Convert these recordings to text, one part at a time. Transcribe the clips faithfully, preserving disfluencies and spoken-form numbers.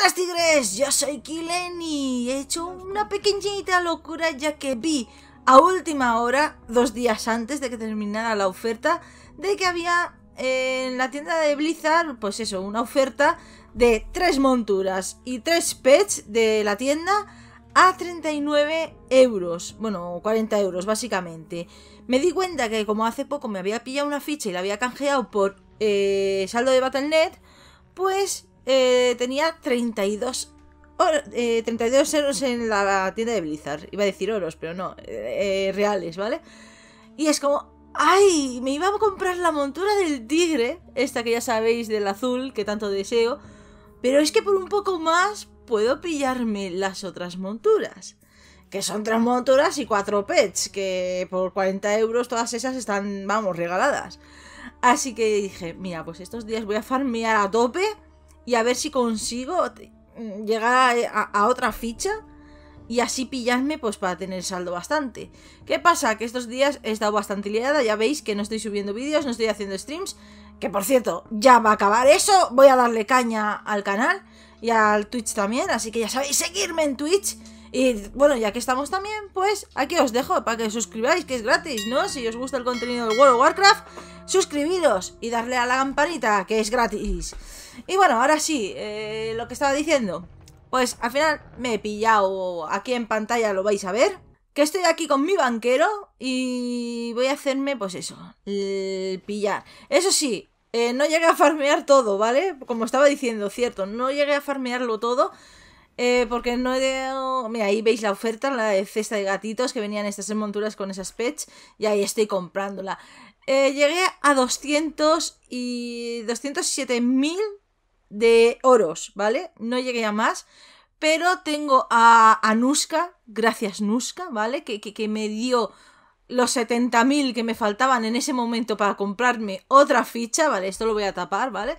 Buenas tigres, yo soy Kileni. He hecho una pequeñita locura ya que vi a última hora, dos días antes de que terminara la oferta, de que había eh, en la tienda de Blizzard, pues eso, una oferta de tres monturas y tres pets de la tienda a treinta y nueve euros, bueno, cuarenta euros básicamente. Me di cuenta que como hace poco me había pillado una ficha y la había canjeado por eh, saldo de Battle punto net, pues eh, tenía treinta y dos euros en la tienda de Blizzard. Iba a decir oros, pero no, eh, eh, reales, ¿vale? Y es como, ¡ay! Me iba a comprar la montura del tigre, esta que ya sabéis, del azul, que tanto deseo, pero es que por un poco más puedo pillarme las otras monturas, que son tres monturas y cuatro pets, que por cuarenta euros todas esas están, vamos, regaladas. Así que dije, mira, pues estos días voy a farmear a tope y a ver si consigo llegar a, a, a otra ficha y así pillarme, pues para tener saldo bastante. ¿Qué pasa? Que estos días he estado bastante liada, ya veis que no estoy subiendo vídeos, no estoy haciendo streams, que por cierto, ya va a acabar eso, voy a darle caña al canal y al Twitch también, así que ya sabéis, seguirme en Twitch. Y bueno, ya que estamos también, pues aquí os dejo para que os suscribáis, que es gratis, ¿no? Si os gusta el contenido de World of Warcraft, suscribiros y darle a la campanita, que es gratis. Y bueno, ahora sí, eh, lo que estaba diciendo, pues al final me he pillado, aquí en pantalla lo vais a ver, que estoy aquí con mi banquero y voy a hacerme, pues eso, el pillar. Eso sí, eh, no llegué a farmear todo, ¿vale? Como estaba diciendo, cierto, no llegué a farmearlo todo. Eh, porque no he... Mira, ahí veis la oferta, la de cesta de gatitos, que venían estas monturas con esas pets, y ahí estoy comprándola. Eh, llegué a doscientos y doscientos siete mil de oros, ¿vale? No llegué a más, pero tengo a, a Nuska, gracias Nuska, ¿vale? Que, que, que me dio los setenta mil que me faltaban en ese momento para comprarme otra ficha, ¿vale? Esto lo voy a tapar, ¿vale?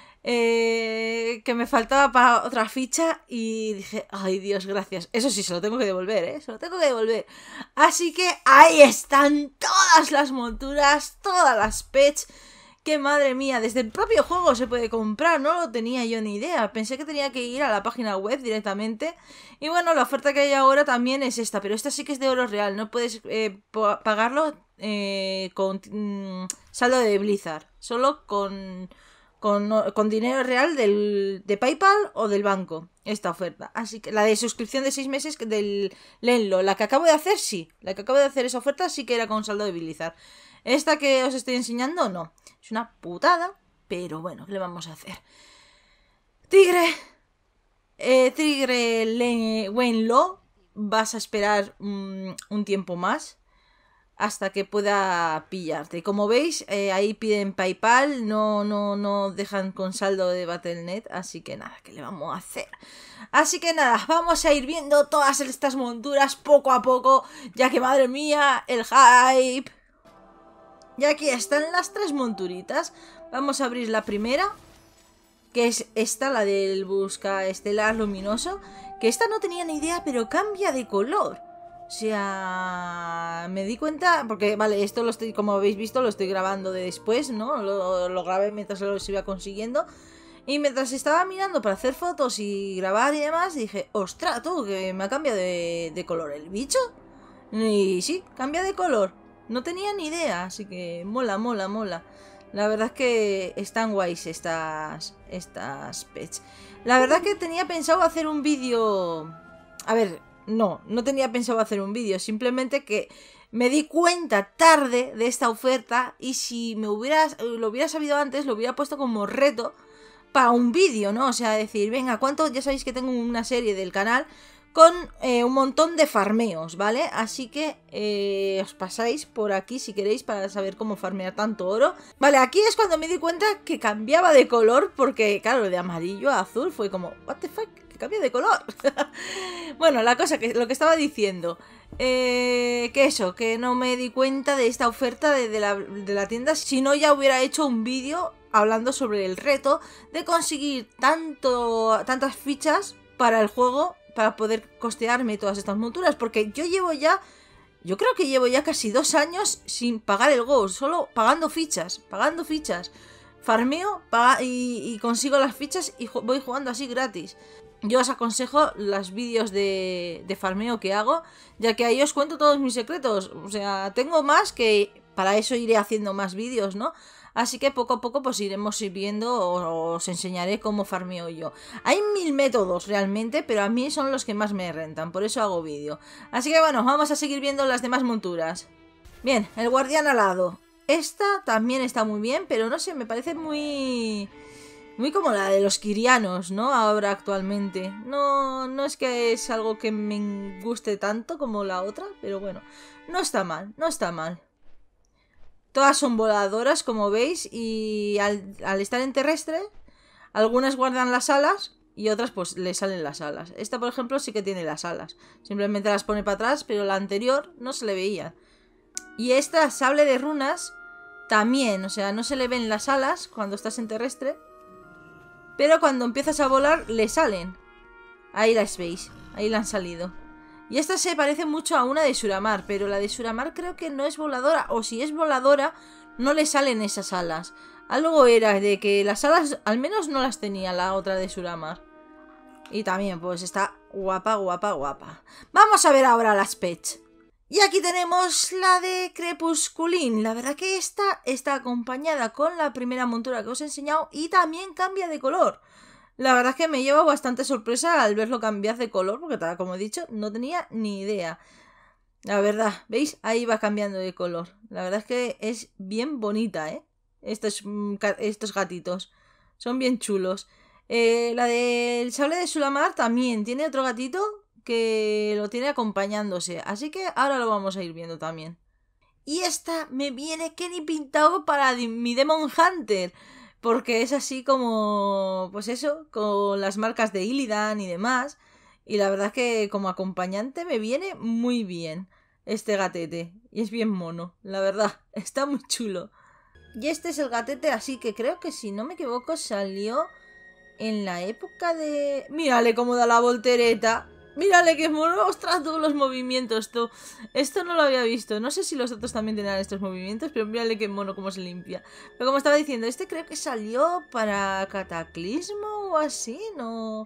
Eh, que me faltaba para otra ficha y dije, ay Dios, gracias. Eso sí, se lo tengo que devolver, ¿eh? Se lo tengo que devolver. Así que ahí están todas las monturas, todas las pets, que madre mía, desde el propio juego se puede comprar, no lo tenía yo ni idea. Pensé que tenía que ir a la página web directamente. Y bueno, la oferta que hay ahora también es esta, pero esta sí que es de oro real, no puedes eh, pagarlo eh, con mm, saldo de Blizzard, solo con... Con, con dinero real del, de PayPal o del banco, esta oferta. Así que la de suscripción de seis meses del Lenlo, la que acabo de hacer, sí. La que acabo de hacer esa oferta sí que era con saldo de Blizzard. Esta que os estoy enseñando, no. Es una putada, pero bueno, ¿qué le vamos a hacer? Tigre. Eh, Tigre Lenlo, vas a esperar um, un tiempo más hasta que pueda pillarte. Como veis, eh, ahí piden PayPal, no, no, no dejan con saldo de Battle punto net, así que nada, ¿qué le vamos a hacer? Así que nada, vamos a ir viendo todas estas monturas poco a poco, ya que madre mía, el hype. Y aquí están las tres monturitas. Vamos a abrir la primera, que es esta, la del busca estelar luminoso, que esta no tenía ni idea, pero cambia de color. O sea, me di cuenta, porque vale, esto lo estoy, como habéis visto, lo estoy grabando de después, ¿no? Lo, lo grabé mientras lo iba consiguiendo. Y mientras estaba mirando para hacer fotos y grabar y demás, dije, ostras, tú, que me ha cambiado de, de color el bicho. Y sí, cambia de color. No tenía ni idea, así que mola, mola, mola. La verdad es que están guays estas, estas pets. La verdad que tenía pensado hacer un vídeo... A ver... No, no tenía pensado hacer un vídeo, simplemente que me di cuenta tarde de esta oferta y si me hubiera, lo hubiera sabido antes, lo hubiera puesto como reto para un vídeo, ¿no? O sea, decir, venga, ¿cuánto? Ya sabéis que tengo una serie del canal con eh, un montón de farmeos, ¿vale? Así que eh, os pasáis por aquí si queréis para saber cómo farmear tanto oro. Vale, aquí es cuando me di cuenta que cambiaba de color porque, claro, de amarillo a azul fue como, what the fuck, que cambia de color. Bueno, la cosa, que lo que estaba diciendo, eh, que eso, que no me di cuenta de esta oferta de, de, la, de la tienda, si no ya hubiera hecho un vídeo hablando sobre el reto de conseguir tanto, tantas fichas para el juego, para poder costearme todas estas monturas, porque yo llevo ya, yo creo que llevo ya casi dos años sin pagar el Ghost, solo pagando fichas, pagando fichas, farmeo pa y, y consigo las fichas y voy jugando así gratis. Yo os aconsejo los vídeos de, de farmeo que hago, ya que ahí os cuento todos mis secretos. O sea, tengo más que para eso iré haciendo más vídeos, ¿no? Así que poco a poco pues iremos viendo o os enseñaré cómo farmeo yo. Hay mil métodos realmente, pero a mí son los que más me rentan, por eso hago vídeo. Así que bueno, vamos a seguir viendo las demás monturas. Bien, el guardián alado. Esta también está muy bien, pero no sé, me parece muy... Muy como la de los Kirianos, ¿no? Ahora actualmente. No, no es que es algo que me guste tanto como la otra, pero bueno, no está mal, no está mal. Todas son voladoras, como veis, y al, al estar en terrestre, algunas guardan las alas y otras pues le salen las alas. Esta, por ejemplo, sí que tiene las alas. Simplemente las pone para atrás, pero la anterior no se le veía. Y esta sable de runas también, o sea, no se le ven las alas cuando estás en terrestre, pero cuando empiezas a volar le salen. Ahí las veis, ahí la han salido. Y esta se parece mucho a una de Suramar, pero la de Suramar creo que no es voladora, o si es voladora, no le salen esas alas. Algo era de que las alas al menos no las tenía la otra de Suramar. Y también pues está guapa, guapa, guapa. Vamos a ver ahora las pets. Y aquí tenemos la de Crepusculín. La verdad que esta está acompañada con la primera montura que os he enseñado y también cambia de color. La verdad es que me lleva bastante sorpresa al verlo cambiar de color, porque tal como he dicho, no tenía ni idea. La verdad, ¿veis? Ahí va cambiando de color. La verdad es que es bien bonita, ¿eh? Estos, estos gatitos. Son bien chulos. Eh, la del sable de Suramar también tiene otro gatito que lo tiene acompañándose. Así que ahora lo vamos a ir viendo también. Y esta me viene que ni pintado para mi Demon Hunter. Porque es así como, pues eso, con las marcas de Illidan y demás. Y la verdad es que como acompañante me viene muy bien este gatete. Y es bien mono, la verdad, está muy chulo. Y este es el gatete, así que creo que si no me equivoco salió en la época de... Mírale cómo da la voltereta. Mírale qué mono, ostras, todos los movimientos, tú. Esto no lo había visto, no sé si los otros también tenían estos movimientos, pero mírale qué mono cómo se limpia. Pero como estaba diciendo, este creo que salió para Cataclismo o así, ¿no?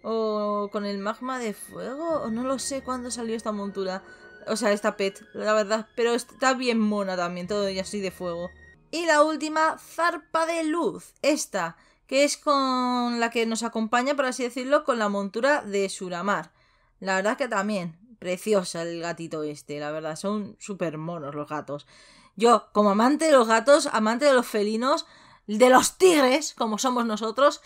O con el magma de fuego, o no lo sé cuándo salió esta montura. O sea, esta pet, la verdad, pero está bien mona también, todo y así de fuego. Y la última, Zarpa de Luz, esta, que es con la que nos acompaña, por así decirlo, con la montura de Suramar. La verdad que también, preciosa el gatito este, la verdad, son súper monos los gatos. Yo, como amante de los gatos, amante de los felinos, de los tigres, como somos nosotros,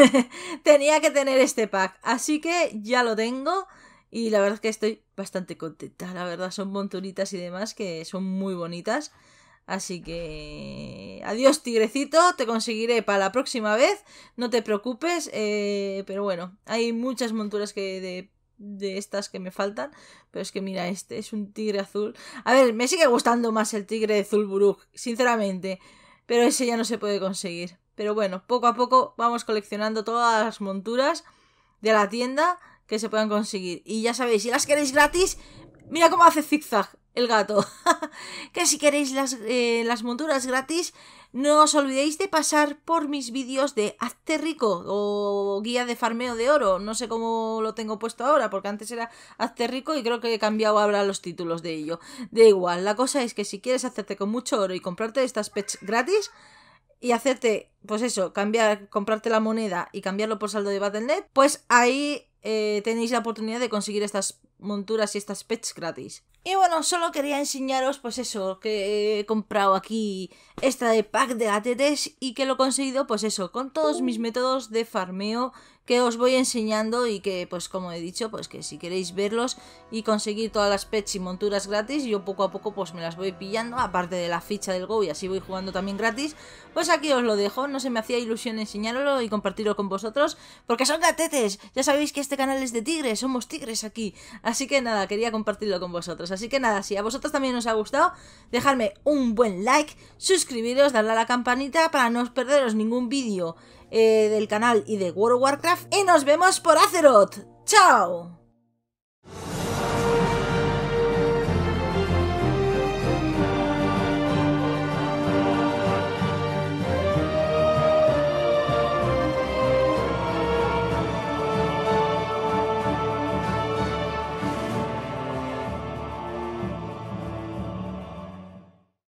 tenía que tener este pack. Así que ya lo tengo y la verdad es que estoy bastante contenta. La verdad, son monturitas y demás que son muy bonitas. Así que... Adiós, tigrecito, te conseguiré para la próxima vez, no te preocupes, eh, pero bueno, hay muchas monturas que de... de estas que me faltan, pero es que mira, este es un tigre azul. A ver, me sigue gustando más el tigre de Zul'Buruk, sinceramente, pero ese ya no se puede conseguir. Pero bueno, poco a poco vamos coleccionando todas las monturas de la tienda que se puedan conseguir. Y ya sabéis, si las queréis gratis, mira cómo hace zigzag el gato. Que si queréis las, eh, las monturas gratis, no os olvidéis de pasar por mis vídeos de Hazte Rico o guía de farmeo de oro. No sé cómo lo tengo puesto ahora, porque antes era Hazte Rico y creo que he cambiado ahora los títulos de ello. Da igual, la cosa es que si quieres hacerte con mucho oro y comprarte estas pets gratis y hacerte, pues eso, cambiar, comprarte la moneda y cambiarlo por saldo de Battle punto net, pues ahí eh, tenéis la oportunidad de conseguir estas monturas y estas pets gratis. Y bueno, solo quería enseñaros pues eso, que he comprado aquí esta de pack de gatetes y que lo he conseguido pues eso, con todos mis métodos de farmeo que os voy enseñando y que pues como he dicho, pues que si queréis verlos y conseguir todas las pets y monturas gratis, yo poco a poco pues me las voy pillando, aparte de la ficha del Go y así voy jugando también gratis, pues aquí os lo dejo, no se me hacía ilusión enseñarlo y compartirlo con vosotros, porque son gatetes, ya sabéis que este canal es de tigres, somos tigres aquí, así que nada, quería compartirlo con vosotros. Así que nada, si a vosotros también os ha gustado, dejadme un buen like, suscribiros, darle a la campanita para no os perderos ningún vídeo eh, del canal y de World of Warcraft. Y nos vemos por Azeroth. ¡Chao!